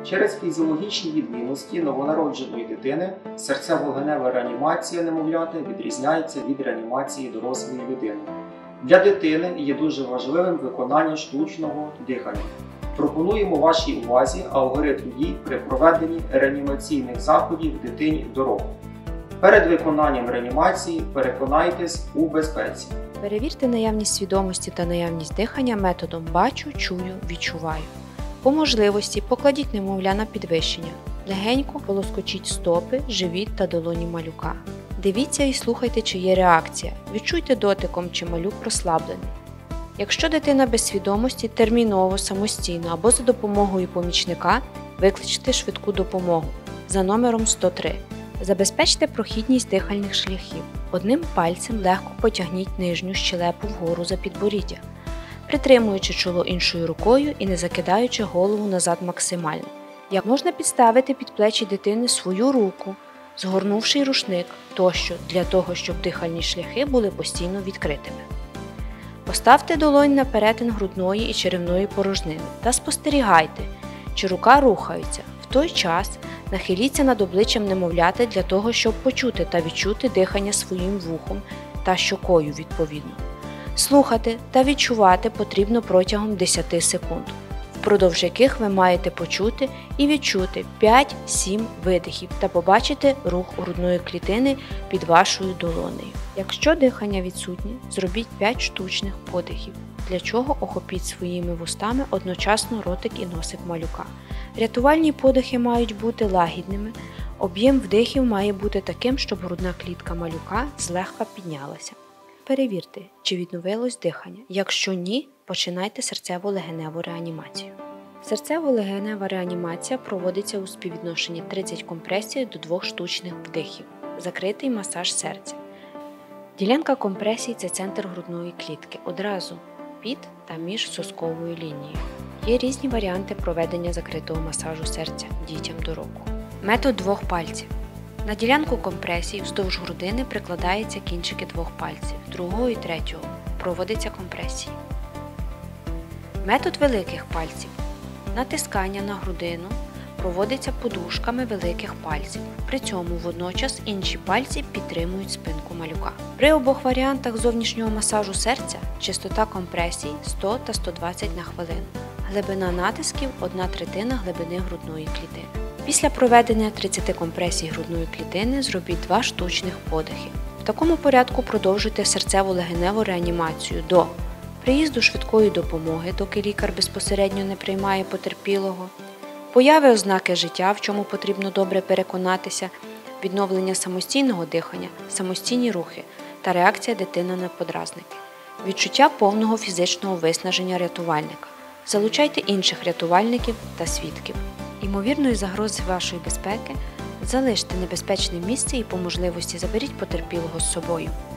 Через фізіологічні відмінності новонародженої дитини серцево-легенева реанімація немовляти відрізняється від реанімації дорослої людини. Для дитини є дуже важливим виконання штучного дихання. Пропонуємо вашій увазі алгоритм дій при проведенні реанімаційних заходів дитині до року. Перед виконанням реанімації переконайтесь у безпеці. Перевірте наявність свідомості та наявність дихання методом «бачу, чую, відчуваю». По можливості покладіть немовля на підвищення. Легенько полоскочіть стопи, живіт та долоні малюка. Дивіться і слухайте, чи є реакція. Відчуйте дотиком, чи малюк розслаблений. Якщо дитина без свідомості, терміново, самостійно або за допомогою помічника викличте швидку допомогу за номером 103. Забезпечте прохідність дихальних шляхів. Одним пальцем легко потягніть нижню щелепу вгору за підборіддя, притримуючи чоло іншою рукою і не закидаючи голову назад максимально. Як можна підставити під плечі дитини свою руку, згорнувши рушник тощо, для того, щоб дихальні шляхи були постійно відкритими. Поставте долонь на перетин грудної і черевної порожнини та спостерігайте, чи рука рухається. В той час нахиліться над обличчям немовляти для того, щоб почути та відчути дихання своїм вухом та щокою відповідно. Слухати та відчувати потрібно протягом 10 секунд, впродовж яких ви маєте почути і відчути 5-7 видихів та побачити рух грудної клітини під вашою долонею. Якщо дихання відсутнє, зробіть 5 штучних подихів, для чого охопіть своїми вустами одночасно ротик і носик малюка. Рятувальні подихи мають бути лагідними, об'єм вдихів має бути таким, щоб грудна клітка малюка злегка піднялася. Перевірте, чи відновилось дихання. Якщо ні, починайте серцево-легеневу реанімацію. Серцево-легенева реанімація проводиться у співвідношенні 30 компресій до 2 штучних вдихів. Закритий масаж серця. Ділянка компресій – це центр грудної клітки, одразу під та між сосковою лінією. Є різні варіанти проведення закритого масажу серця дітям до року. Метод 2 пальців. На ділянку компресій вздовж грудини прикладаються кінчики 2 пальців, другого і третього. Проводиться компресії. Метод великих пальців. Натискання на грудину проводиться подушками великих пальців. При цьому водночас інші пальці підтримують спинку малюка. При обох варіантах зовнішнього масажу серця частота компресій 100 та 120 на хвилину. Глибина натисків – 1/3 глибини грудної клітини. Після проведення 30 компресій грудної клітини зробіть 2 штучних подихи. В такому порядку продовжуйте серцево-легеневу реанімацію до приїзду швидкої допомоги, доки лікар безпосередньо не приймає потерпілого, появи ознаки життя, в чому потрібно добре переконатися, відновлення самостійного дихання, самостійні рухи та реакція дитини на подразники, відчуття повного фізичного виснаження рятувальника. Залучайте інших рятувальників та свідків. Ймовірної загрози вашої безпеки залиште небезпечне місце і по можливості заберіть потерпілого з собою.